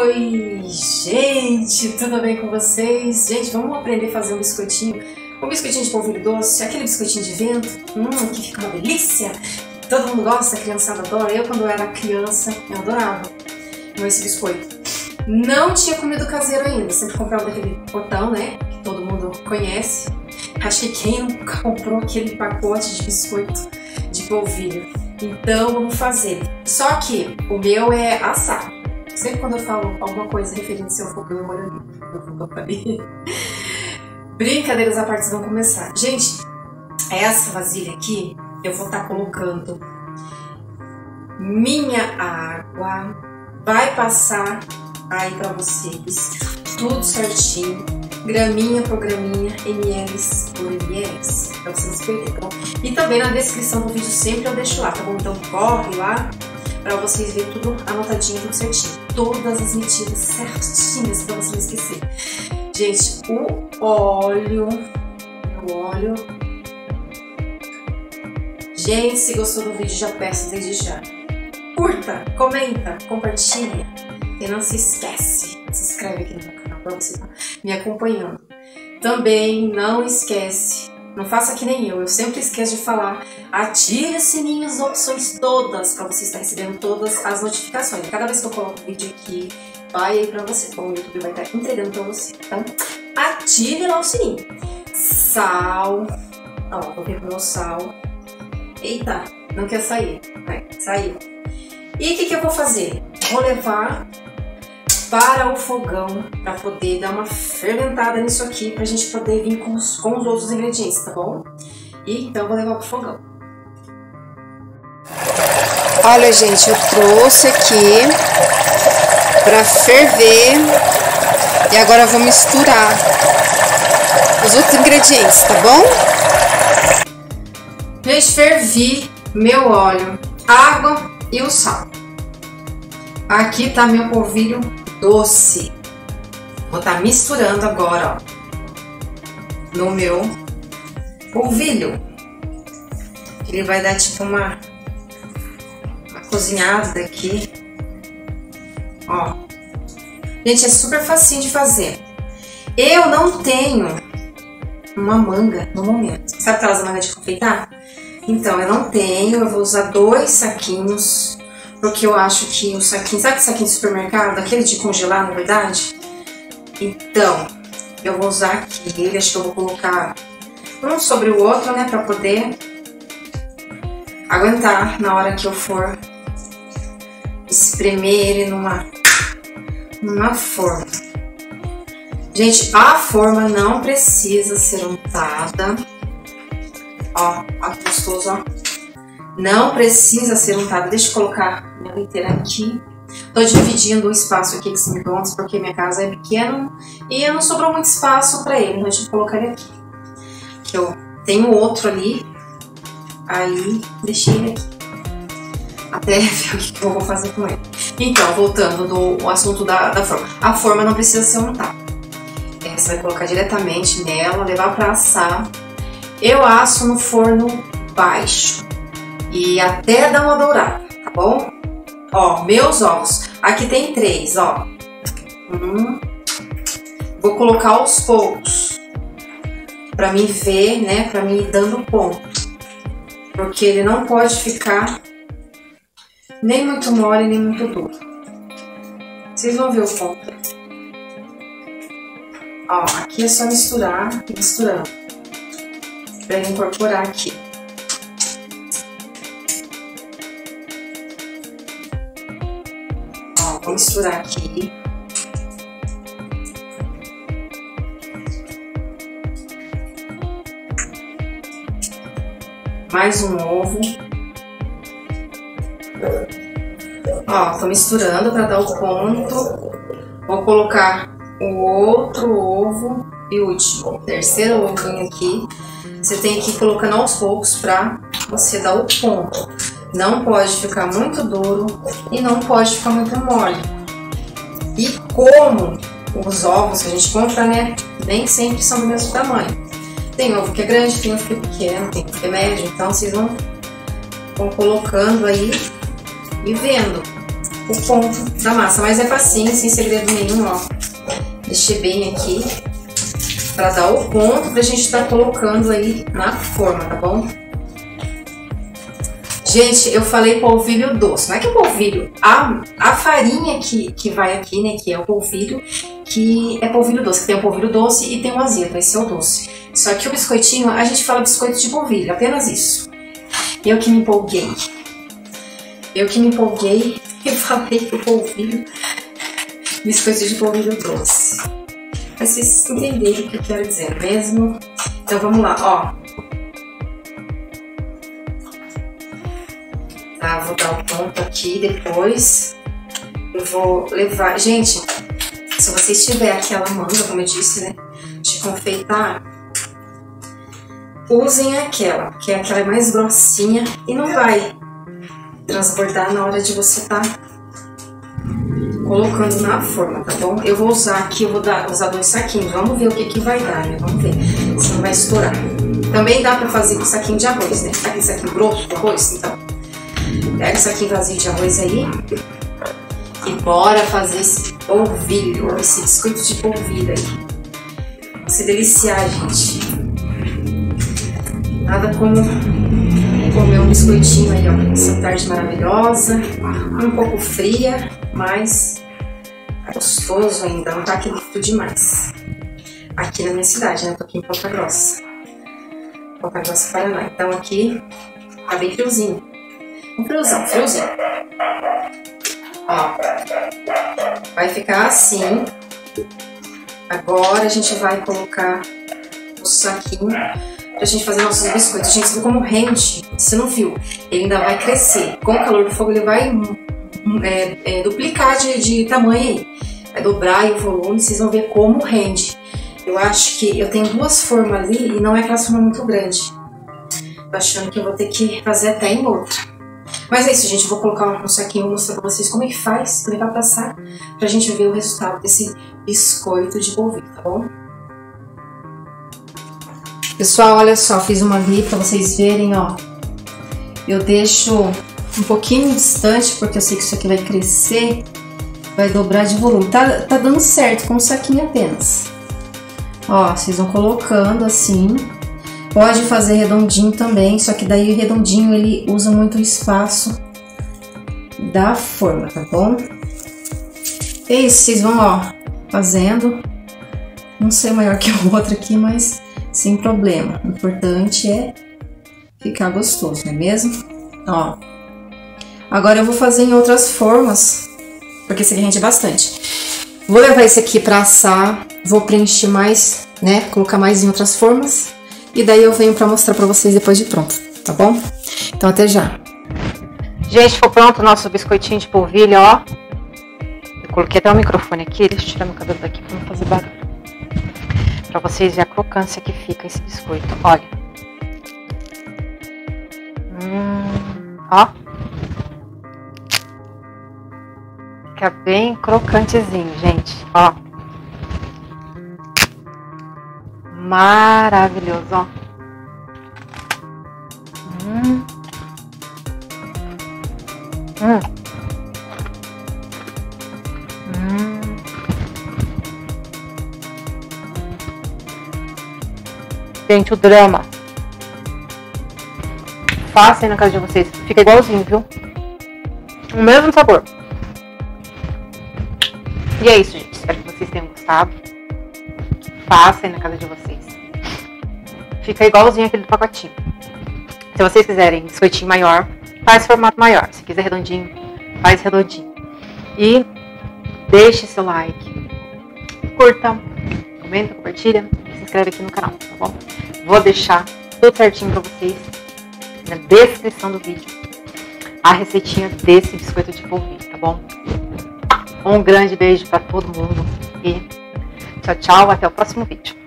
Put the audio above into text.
Oi, gente, tudo bem com vocês? Gente, vamos aprender a fazer um biscoitinho de polvilho doce, aquele biscoitinho de vento, que fica uma delícia. Todo mundo gosta, a criançada adora. Eu, quando era criança, eu adorava esse biscoito. Não tinha comido caseiro ainda, sempre comprava daquele potão, né, que todo mundo conhece. Acho que quem nunca comprou aquele pacote de biscoito de polvilho. Então, vamos fazer. Só que o meu é assar. Sempre quando eu falo alguma coisa referente ao fogão, eu olho ali. Brincadeiras à parte, vão começar. Gente, essa vasilha aqui, eu vou estar colocando minha água. Vai passar aí pra vocês, tudo certinho. Graminha por graminha, ml por ml, pra vocês não perderem, tá bom? E também na descrição do vídeo sempre eu deixo lá, tá bom? Então corre lá pra vocês verem tudo anotadinho, tudo certinho. Todas as medidas certinhas pra você não esquecer. Gente, o óleo. Gente, se gostou do vídeo, já peço desde já. Curta, comenta, compartilha. E não se esquece, se inscreve aqui no meu canal pra você estar me acompanhando. Também não esquece, não faça que nem eu sempre esqueço de falar, ative o sininho, as opções todas, para você estar recebendo todas as notificações. Cada vez que eu coloco vídeo aqui, vai aí pra você, como o YouTube vai estar entregando pra você. Então, ative lá o sininho. Sal, ó, vou ver com o meu sal. Eita, não quer sair, vai, saiu. E o que eu vou fazer? Vou levar para o fogão para poder dar uma fermentada nisso aqui, pra gente poder vir com os outros ingredientes, tá bom? E então vou levar pro fogão. Olha, gente, eu trouxe aqui para ferver e agora eu vou misturar os outros ingredientes, tá bom? Gente, fervi meu óleo, água e o sal. Aqui tá meu polvilho doce. Vou estar misturando agora, ó, no meu polvilho. Ele vai dar tipo uma cozinhada aqui. Ó. Gente, é super facinho de fazer. Eu não tenho uma manga no momento. Sabe aquelas mangas de confeitar? Então, eu não tenho. Eu vou usar 2 saquinhos. Porque eu acho que o saquinho, sabe que saquinho de supermercado? Aquele de congelar, na verdade? Então, eu vou usar aqui. Acho que eu vou colocar um sobre o outro, né? Pra poder aguentar na hora que eu for espremer ele numa forma. Gente, a forma não precisa ser untada. Ó, ó que gostoso, ó. Não precisa ser untada. Deixa eu colocar minha leiteira aqui. Tô dividindo o espaço aqui com esse micro-ondas porque minha casa é pequena e não sobrou muito espaço para ele. Então deixa eu colocar ele aqui. Que eu tenho outro ali. Aí deixei ele aqui. Até ver o que eu vou fazer com ele. Então, voltando do assunto da forma. A forma não precisa ser untada. Você vai colocar diretamente nela, levar para assar. Eu asso no forno baixo. E até dar uma dourada, tá bom? Ó, meus ovos. Aqui tem 3, ó. Vou colocar aos poucos. Pra mim ver, né? Pra mim ir dando ponto. Porque ele não pode ficar nem muito mole, nem muito duro. Vocês vão ver o ponto. Ó, aqui é só misturar e misturando. Pra ele incorporar aqui. Vou misturar aqui. Mais um ovo. Ó, tô misturando para dar o ponto. Vou colocar o outro ovo e o último, terceiro ovinho aqui. Você tem que ir colocando aos poucos para você dar o ponto. Não pode ficar muito duro e não pode ficar muito mole. E como os ovos que a gente compra, né, nem sempre são do mesmo tamanho. Tem ovo que é grande, tem ovo que é pequeno, tem ovo que é médio. Então vocês vão colocando aí e vendo o ponto da massa. Mas é facinho, sem segredo nenhum, ó. Deixei bem aqui pra dar o ponto pra gente estar colocando aí na forma, tá bom? Gente, eu falei polvilho doce. Não é que é polvilho. A farinha que vai aqui, né, que é o polvilho, que é polvilho doce. Tem o polvilho doce e tem o azedo, esse é o doce. Só que o biscoitinho, a gente fala biscoito de polvilho, apenas isso. Eu que me empolguei. E falei que o polvilho, biscoito de polvilho doce. Mas vocês entenderam o que eu quero dizer mesmo? Então vamos lá, ó. Tá, vou dar o ponto aqui depois. Eu vou levar... Gente, se vocês tiverem aquela manga, como eu disse, né, de confeitar, usem aquela, que é aquela mais grossinha e não vai transbordar na hora de você tá colocando na forma, tá bom? Eu vou usar aqui, eu vou usar 2 saquinhos. Vamos ver o que vai dar, né? Vamos ver se não vai estourar. Também dá pra fazer com saquinho de arroz, né? Aquele saquinho grosso de arroz, então. Pega o saquinho vazio de arroz aí e bora fazer esse polvilho, esse biscoito de polvilho aí. Vai se deliciar, gente. Nada como comer um biscoitinho aí, ó, essa tarde maravilhosa, um pouco fria, mas gostoso ainda, não tá aquele frio demais. Aqui na minha cidade, né? Tô aqui em Ponta Grossa, Paraná. Então aqui tá bem friozinho. Um friozinho. Ó, vai ficar assim. Agora a gente vai colocar o saquinho pra gente fazer nossos biscoitos. Gente, você viu como rende? Você não viu? Ele ainda vai crescer. Com o calor do fogo ele vai duplicar de tamanho aí. Vai dobrar aí o volume, vocês vão ver como rende. Eu acho que eu tenho 2 formas ali e não é aquela forma muito grande. Tô achando que eu vou ter que fazer até em outra. Mas é isso, gente. Eu vou colocar um saquinho e vou mostrar pra vocês como é que faz, como é que vai passar, pra gente ver o resultado desse biscoito de polvilho, tá bom? Pessoal, olha só, fiz uma ali pra vocês verem, ó. Eu deixo um pouquinho distante, porque eu sei que isso aqui vai crescer, vai dobrar de volume. Tá dando certo com o saquinho apenas. Ó, vocês vão colocando assim. Pode fazer redondinho também, só que daí o redondinho ele usa muito o espaço da forma, tá bom? É isso, vocês vão, ó, fazendo. Não sei maior que o outro aqui, mas sem problema. O importante é ficar gostoso, não é mesmo? Ó. Agora eu vou fazer em outras formas, porque esse aqui rende bastante. Vou levar esse aqui pra assar, vou preencher mais, né? Colocar mais em outras formas. E daí eu venho pra mostrar pra vocês depois de pronto, tá bom? Então até já. Gente, ficou pronto o nosso biscoitinho de polvilho, ó. Eu coloquei até o microfone aqui, deixa eu tirar meu cabelo daqui pra não fazer barulho. Pra vocês verem a crocância que fica esse biscoito, olha. Ó. Fica bem crocantezinho, gente, ó. Maravilhoso, ó. Gente, o drama. Façam aí na casa de vocês. Fica igualzinho, viu? O mesmo sabor. E é isso, gente. Espero que vocês tenham gostado. Façam aí na casa de vocês. Fica igualzinho aquele do pacotinho. Se vocês quiserem biscoitinho maior, faz formato maior. Se quiser redondinho, faz redondinho. E deixe seu like. Curta, comenta, compartilha e se inscreve aqui no canal, tá bom? Vou deixar tudo certinho pra vocês na descrição do vídeo a receitinha desse biscoito de polvilho, tá bom? Um grande beijo pra todo mundo e tchau, tchau, até o próximo vídeo.